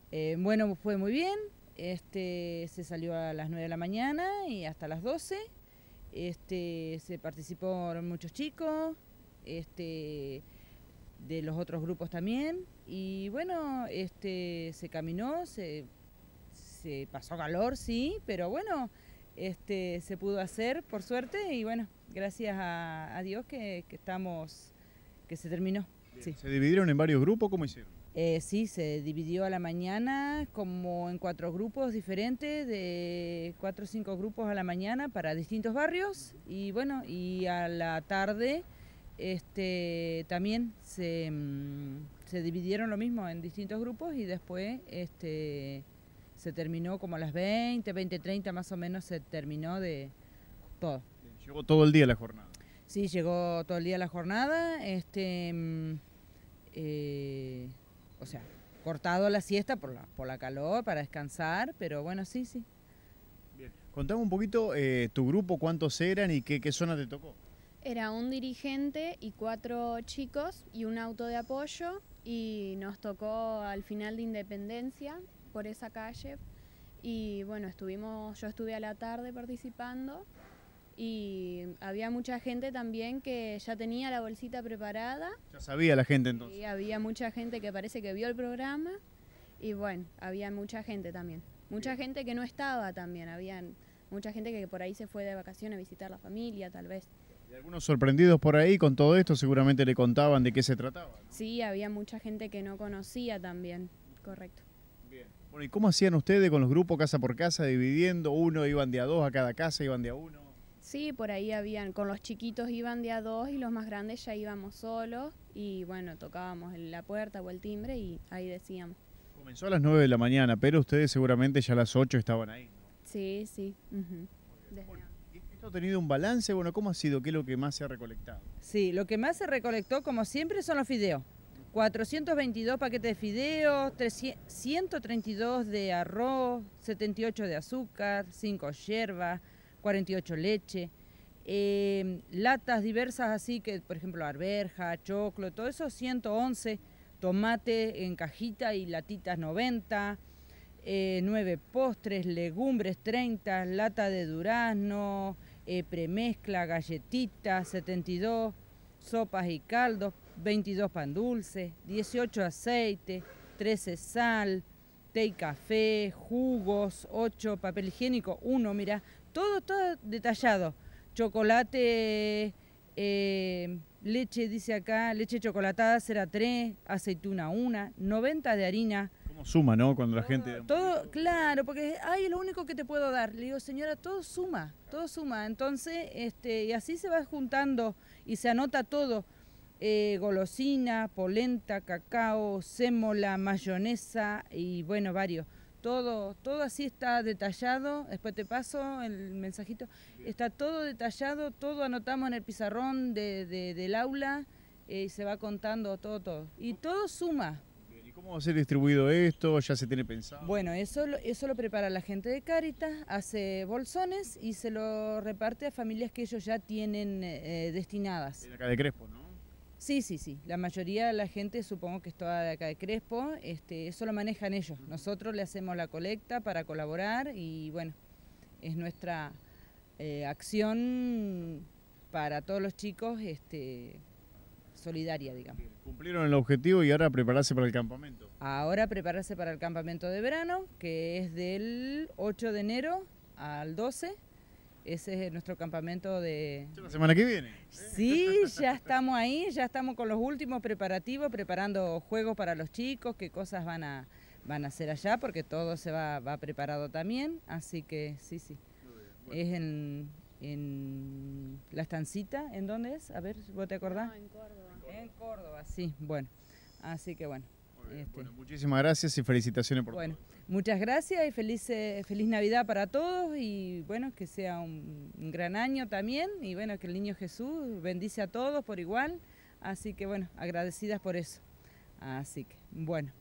Bueno, fue muy bien. Se salió a las 9 de la mañana y hasta las 12. Se participaron muchos chicos, de los otros grupos también. Y bueno, se caminó, se pasó calor, sí, pero bueno, se pudo hacer por suerte y bueno, gracias a Dios que se terminó. Sí. ¿Se dividieron en varios grupos? ¿Cómo hicieron? Sí, se dividió a la mañana como en 4 grupos diferentes, de 4 o 5 grupos a la mañana para distintos barrios y bueno, y a la tarde también se dividieron lo mismo en distintos grupos y después se terminó como a las 20:30 más o menos se terminó de todo. ¿Llegó todo el día la jornada? Sí, llegó todo el día la jornada, o sea, cortado la siesta por la calor, para descansar, pero bueno, sí. Bien. Contame un poquito tu grupo, cuántos eran y qué zona te tocó. Era un dirigente y 4 chicos y un auto de apoyo y nos tocó al final de Independencia por esa calle y bueno, yo estuve a la tarde participando y había mucha gente también que ya tenía la bolsita preparada. Ya sabía la gente entonces. Y había mucha gente que parece que vio el programa y bueno, había mucha gente también. Mucha gente que no estaba también, había mucha gente que por ahí se fue de vacaciones a visitar la familia tal vez. Y algunos sorprendidos por ahí con todo esto seguramente le contaban de qué se trataba, ¿no? Sí, había mucha gente que no conocía también, correcto. Bien. Bueno, ¿y cómo hacían ustedes con los grupos casa por casa, dividiendo? ¿Uno iban de a 2 a cada casa, iban de a 1? Sí, por ahí con los chiquitos iban de a 2 y los más grandes ya íbamos solos y bueno, tocábamos en la puerta o el timbre y ahí decíamos. Comenzó a las 9 de la mañana, pero ustedes seguramente ya a las 8 estaban ahí, ¿no? Sí. Bueno, ¿esto ha tenido un balance? Bueno, ¿cómo ha sido? ¿Qué es lo que más se ha recolectado? Sí, lo que más se recolectó, como siempre, son los fideos. 422 paquetes de fideos, 132 de arroz, 78 de azúcar, 5 yerbas, 48 leche, latas diversas así que, por ejemplo, arveja, choclo, todo eso 111, tomate en cajita y latitas 90, 9 postres, legumbres 30, lata de durazno, premezcla, galletitas 72, sopas y caldos, 22 pan dulce, 18 aceite, 13 sal, té y café, jugos, 8 papel higiénico, 1, mira, todo detallado. Chocolate, leche, dice acá, leche chocolatada, será 3, aceituna 1, 90 de harina. ¿Cómo suma, no? Cuando la gente... Todo, claro, porque ay, es lo único que te puedo dar. Le digo, señora, todo suma. Entonces, y así se va juntando y se anota todo. Golosina, polenta, cacao, sémola, mayonesa y bueno, varios. Todo así está detallado, después te paso el mensajito, está todo detallado, todo anotamos en el pizarrón del aula y se va contando todo. Y todo suma. Bien, ¿y cómo va a ser distribuido esto? ¿Ya se tiene pensado? Bueno, eso lo prepara la gente de Cáritas, hace bolsones y se lo reparte a familias que ellos ya tienen destinadas. De acá de Crespo, ¿no? Sí, la mayoría de la gente supongo que es toda de acá de Crespo, eso lo manejan ellos. Nosotros le hacemos la colecta para colaborar y bueno, es nuestra acción para todos los chicos solidaria, digamos. Cumplieron el objetivo y ahora prepararse para el campamento. Ahora prepararse para el campamento de verano, que es del 8 de enero al 12. Ese es nuestro campamento de... ¿La semana que viene? Sí, ya estamos ahí, ya estamos con los últimos preparativos, preparando juegos para los chicos, qué cosas van a hacer allá, porque todo se va preparado también, así que sí. Bueno. Es en la estancita, ¿en dónde es? A ver, ¿vos te acordás? No, en Córdoba. En Córdoba, sí, bueno, así que bueno. Bueno, muchísimas gracias y felicitaciones por todo. Muchas gracias y feliz Navidad para todos y bueno, que sea un gran año también y bueno, que el niño Jesús bendice a todos por igual, así que bueno, agradecidas por eso. Así que bueno.